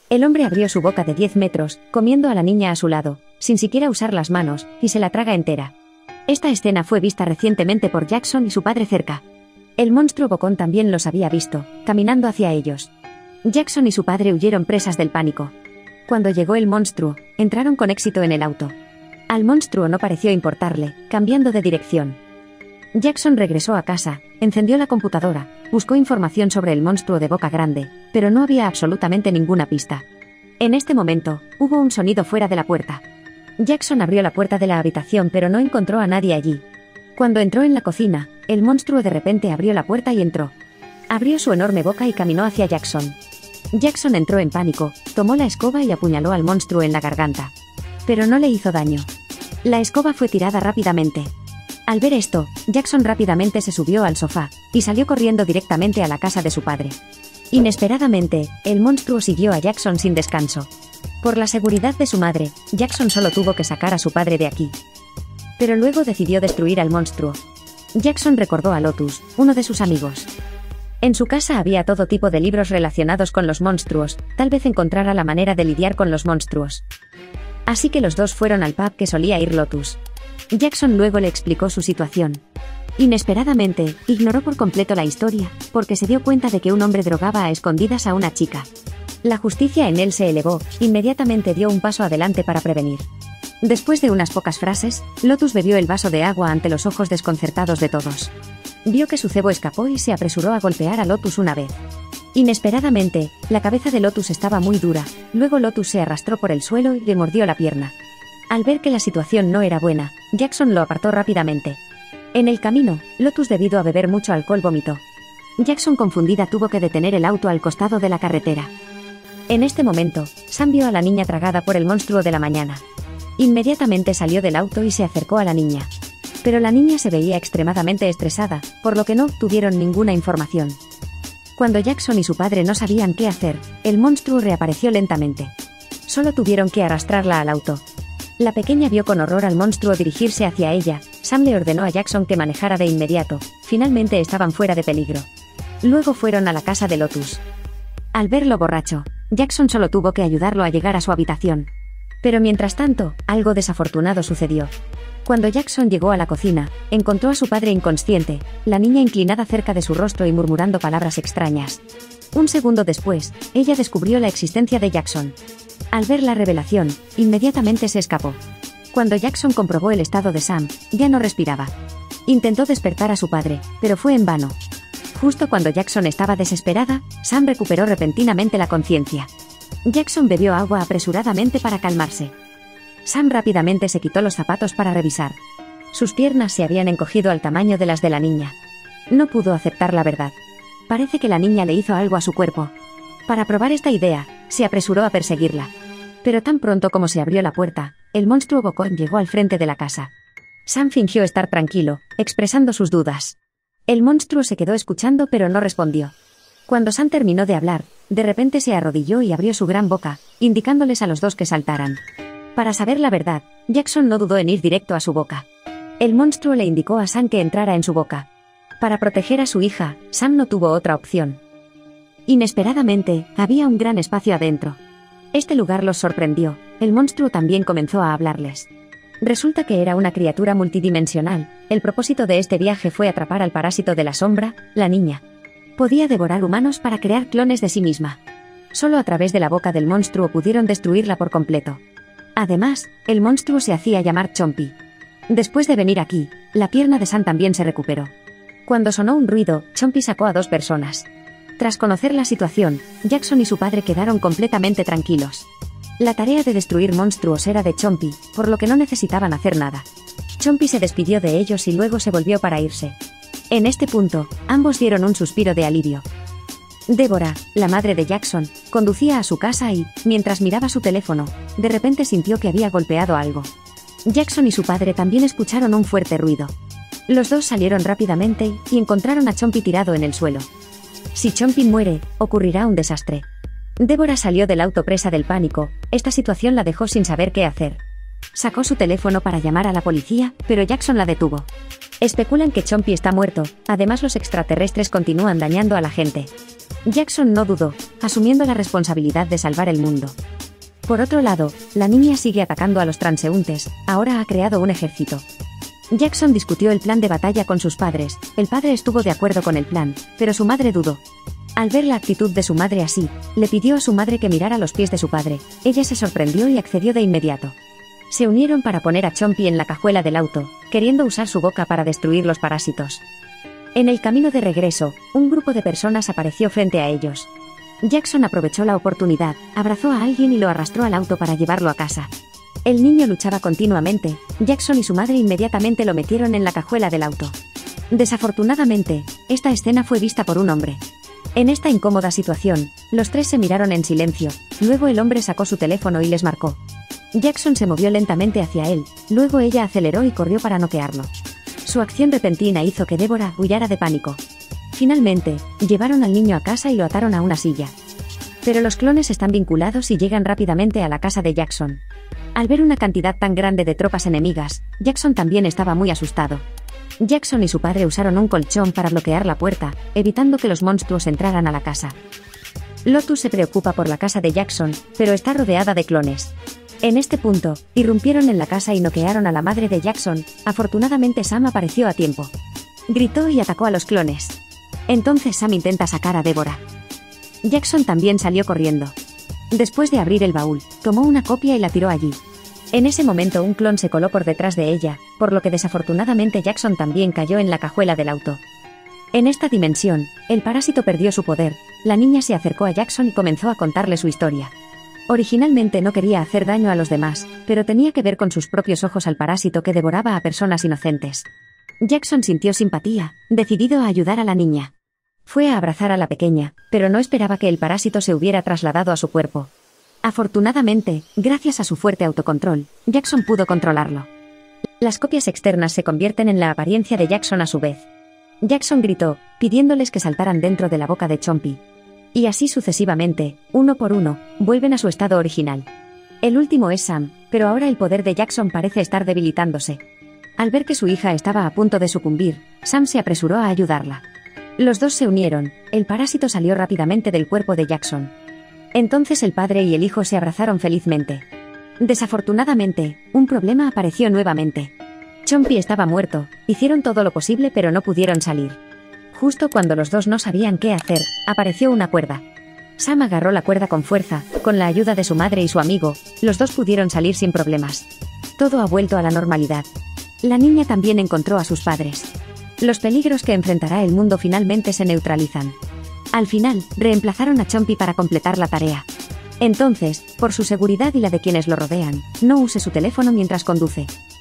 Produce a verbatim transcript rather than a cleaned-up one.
El hombre abrió su boca de diez metros, comiendo a la niña a su lado, sin siquiera usar las manos, y se la traga entera. Esta escena fue vista recientemente por Jackson y su padre cerca. El monstruo bocón también los había visto, caminando hacia ellos. Jackson y su padre huyeron presas del pánico. Cuando llegó el monstruo, entraron con éxito en el auto. Al monstruo no pareció importarle, cambiando de dirección. Jackson regresó a casa, encendió la computadora, buscó información sobre el monstruo de boca grande, pero no había absolutamente ninguna pista. En este momento, hubo un sonido fuera de la puerta. Jackson abrió la puerta de la habitación pero no encontró a nadie allí. Cuando entró en la cocina, el monstruo de repente abrió la puerta y entró. Abrió su enorme boca y caminó hacia Jackson. Jackson entró en pánico, tomó la escoba y apuñaló al monstruo en la garganta. Pero no le hizo daño. La escoba fue tirada rápidamente. Al ver esto, Jackson rápidamente se subió al sofá, y salió corriendo directamente a la casa de su padre. Inesperadamente, el monstruo siguió a Jackson sin descanso. Por la seguridad de su madre, Jackson solo tuvo que sacar a su padre de aquí. Pero luego decidió destruir al monstruo. Jackson recordó a Lotus, uno de sus amigos. En su casa había todo tipo de libros relacionados con los monstruos, tal vez encontrara la manera de lidiar con los monstruos. Así que los dos fueron al pub que solía ir Lotus. Jackson luego le explicó su situación. Inesperadamente, ignoró por completo la historia, porque se dio cuenta de que un hombre drogaba a escondidas a una chica. La justicia en él se elevó, inmediatamente dio un paso adelante para prevenir. Después de unas pocas frases, Lotus bebió el vaso de agua ante los ojos desconcertados de todos. Vio que su cebo escapó y se apresuró a golpear a Lotus una vez. Inesperadamente, la cabeza de Lotus estaba muy dura, luego Lotus se arrastró por el suelo y le mordió la pierna. Al ver que la situación no era buena, Jackson lo apartó rápidamente. En el camino, Lotus debido a beber mucho alcohol vomitó. Jackson confundida tuvo que detener el auto al costado de la carretera. En este momento, Sam vio a la niña tragada por el monstruo de la mañana. Inmediatamente salió del auto y se acercó a la niña. Pero la niña se veía extremadamente estresada, por lo que no obtuvieron ninguna información. Cuando Jackson y su padre no sabían qué hacer, el monstruo reapareció lentamente. Solo tuvieron que arrastrarla al auto. La pequeña vio con horror al monstruo dirigirse hacia ella. Sam le ordenó a Jackson que manejara de inmediato. Finalmente estaban fuera de peligro. Luego fueron a la casa de Lotus. Al verlo borracho, Jackson solo tuvo que ayudarlo a llegar a su habitación. Pero mientras tanto, algo desafortunado sucedió. Cuando Jackson llegó a la cocina, encontró a su padre inconsciente, la niña inclinada cerca de su rostro y murmurando palabras extrañas. Un segundo después, ella descubrió la existencia de Jackson. Al ver la revelación, inmediatamente se escapó. Cuando Jackson comprobó el estado de Sam, ya no respiraba. Intentó despertar a su padre, pero fue en vano. Justo cuando Jackson estaba desesperada, Sam recuperó repentinamente la conciencia. Jackson bebió agua apresuradamente para calmarse. Sam rápidamente se quitó los zapatos para revisar. Sus piernas se habían encogido al tamaño de las de la niña. No pudo aceptar la verdad. Parece que la niña le hizo algo a su cuerpo. Para probar esta idea, se apresuró a perseguirla. Pero tan pronto como se abrió la puerta, el monstruo bocón llegó al frente de la casa. Sam fingió estar tranquilo, expresando sus dudas. El monstruo se quedó escuchando pero no respondió. Cuando Sam terminó de hablar, de repente se arrodilló y abrió su gran boca, indicándoles a los dos que saltaran. Para saber la verdad, Jackson no dudó en ir directo a su boca. El monstruo le indicó a Sam que entrara en su boca. Para proteger a su hija, Sam no tuvo otra opción. Inesperadamente, había un gran espacio adentro. Este lugar los sorprendió, el monstruo también comenzó a hablarles. Resulta que era una criatura multidimensional, el propósito de este viaje fue atrapar al parásito de la sombra, la niña. Podía devorar humanos para crear clones de sí misma. Solo a través de la boca del monstruo pudieron destruirla por completo. Además, el monstruo se hacía llamar Chompy. Después de venir aquí, la pierna de Sam también se recuperó. Cuando sonó un ruido, Chompy sacó a dos personas. Tras conocer la situación, Jackson y su padre quedaron completamente tranquilos. La tarea de destruir monstruos era de Chompy, por lo que no necesitaban hacer nada. Chompy se despidió de ellos y luego se volvió para irse. En este punto, ambos dieron un suspiro de alivio. Débora, la madre de Jackson, conducía a su casa y, mientras miraba su teléfono, de repente sintió que había golpeado algo. Jackson y su padre también escucharon un fuerte ruido. Los dos salieron rápidamente y encontraron a Chompy tirado en el suelo. Si Chompy muere, ocurrirá un desastre. Débora salió del auto presa del pánico, esta situación la dejó sin saber qué hacer. Sacó su teléfono para llamar a la policía, pero Jackson la detuvo. Especulan que Chompy está muerto, además los extraterrestres continúan dañando a la gente. Jackson no dudó, asumiendo la responsabilidad de salvar el mundo. Por otro lado, la niña sigue atacando a los transeúntes, ahora ha creado un ejército. Jackson discutió el plan de batalla con sus padres, el padre estuvo de acuerdo con el plan, pero su madre dudó. Al ver la actitud de su madre así, le pidió a su madre que mirara los pies de su padre, ella se sorprendió y accedió de inmediato. Se unieron para poner a Chompy en la cajuela del auto, queriendo usar su boca para destruir los parásitos. En el camino de regreso, un grupo de personas apareció frente a ellos. Jackson aprovechó la oportunidad, abrazó a alguien y lo arrastró al auto para llevarlo a casa. El niño luchaba continuamente, Jackson y su madre inmediatamente lo metieron en la cajuela del auto. Desafortunadamente, esta escena fue vista por un hombre. En esta incómoda situación, los tres se miraron en silencio, luego el hombre sacó su teléfono y les marcó. Jackson se movió lentamente hacia él, luego ella aceleró y corrió para noquearlo. Su acción repentina hizo que Deborah huyera de pánico. Finalmente, llevaron al niño a casa y lo ataron a una silla. Pero los clones están vinculados y llegan rápidamente a la casa de Jackson. Al ver una cantidad tan grande de tropas enemigas, Jackson también estaba muy asustado. Jackson y su padre usaron un colchón para bloquear la puerta, evitando que los monstruos entraran a la casa. Lotus se preocupa por la casa de Jackson, pero está rodeada de clones. En este punto, irrumpieron en la casa y noquearon a la madre de Jackson, afortunadamente Sam apareció a tiempo. Gritó y atacó a los clones. Entonces Sam intenta sacar a Deborah. Jackson también salió corriendo. Después de abrir el baúl, tomó una copia y la tiró allí. En ese momento un clon se coló por detrás de ella, por lo que desafortunadamente Jackson también cayó en la cajuela del auto. En esta dimensión, el parásito perdió su poder, la niña se acercó a Jackson y comenzó a contarle su historia. Originalmente no quería hacer daño a los demás, pero tenía que ver con sus propios ojos al parásito que devoraba a personas inocentes. Jackson sintió simpatía, decidido a ayudar a la niña. Fue a abrazar a la pequeña, pero no esperaba que el parásito se hubiera trasladado a su cuerpo. Afortunadamente, gracias a su fuerte autocontrol, Jackson pudo controlarlo. Las copias externas se convierten en la apariencia de Jackson a su vez. Jackson gritó, pidiéndoles que saltaran dentro de la boca de Chompy. Y así sucesivamente, uno por uno, vuelven a su estado original. El último es Sam, pero ahora el poder de Jackson parece estar debilitándose. Al ver que su hija estaba a punto de sucumbir, Sam se apresuró a ayudarla. Los dos se unieron, el parásito salió rápidamente del cuerpo de Jackson. Entonces el padre y el hijo se abrazaron felizmente. Desafortunadamente, un problema apareció nuevamente. Chompy estaba muerto, hicieron todo lo posible pero no pudieron salir. Justo cuando los dos no sabían qué hacer, apareció una cuerda. Sam agarró la cuerda con fuerza, con la ayuda de su madre y su amigo, los dos pudieron salir sin problemas. Todo ha vuelto a la normalidad. La niña también encontró a sus padres. Los peligros que enfrentará el mundo finalmente se neutralizan. Al final, reemplazaron a Chompy para completar la tarea. Entonces, por su seguridad y la de quienes lo rodean, no use su teléfono mientras conduce.